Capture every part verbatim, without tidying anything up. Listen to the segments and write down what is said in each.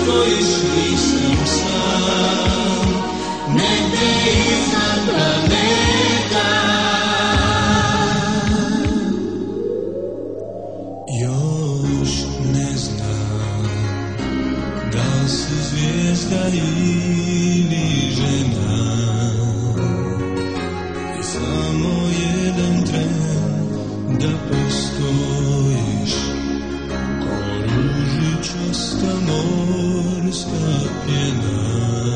stojiš, nisam sam, negde iznad planeta. Još ne znam da li si zvijezda ili žena, i samo jedan tren da postojiš, ko ružičasta morska pjena.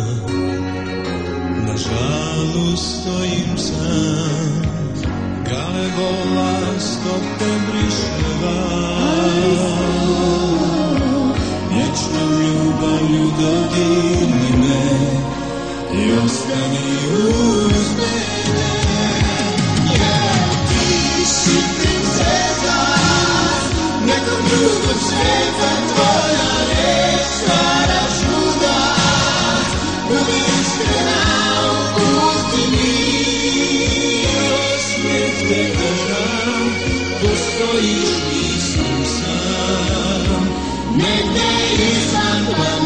Nažalost stojim sam, Galegola stop te briše van. Vječnom ljubavlju dodirni me i ostani uz mene. Jer ti si princeza nekog drugog svijeta, tvoja reč stvara čuda, uvijek iskrena u putini. Osmijeh te držam, postojiš, nisam sam, negde iznad planeta.